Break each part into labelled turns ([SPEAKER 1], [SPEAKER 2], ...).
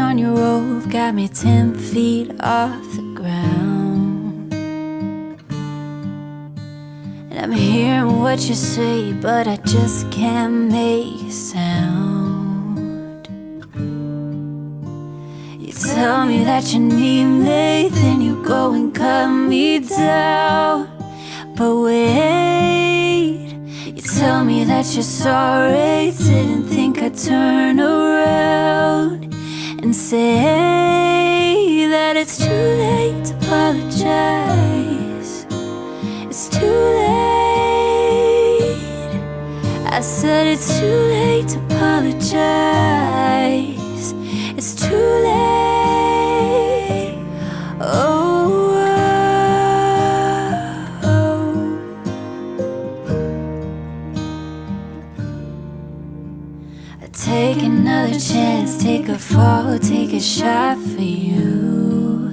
[SPEAKER 1] on your rope got me 10 feet off the ground. And I'm hearing what you say, but I just can't make a sound. You tell me that you need me, then you go and cut me down. But wait, you tell me that you're sorry, didn't think I'd turn around and say that it's too late to apologize. It's too late. I said it's too late to apologize. It's too late. Oh. Take another chance, take a fall, take a shot for you.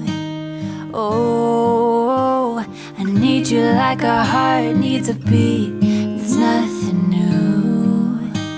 [SPEAKER 1] Oh, I need you like a heart needs a beat. It's nothing new.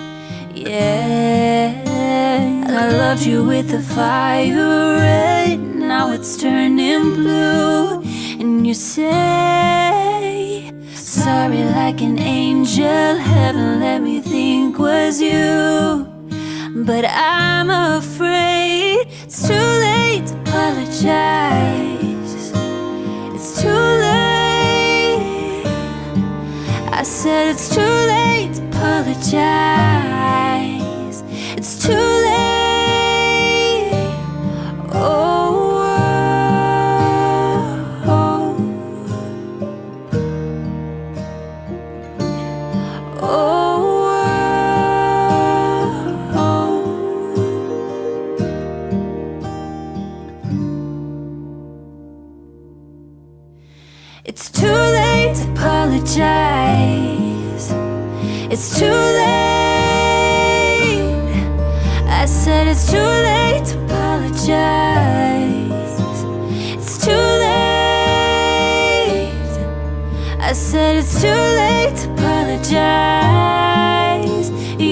[SPEAKER 1] Yeah, I loved you with the fire red, now it's turning blue. And you say sorry like an angel, heaven let me think was you. But I'm afraid it's too late to apologize. It's too late. I said it's too late to apologize. It's too late. Oh, oh, oh, oh. It's too late to apologize. It's too late. I said it's too late to apologize. It's too late. I said it's too late to apologize.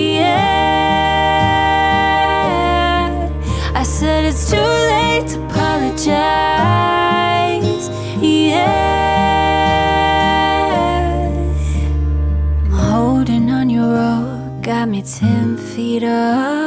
[SPEAKER 1] Yeah, I said it's too late to apologize. Yeah. Got me 10 feet up.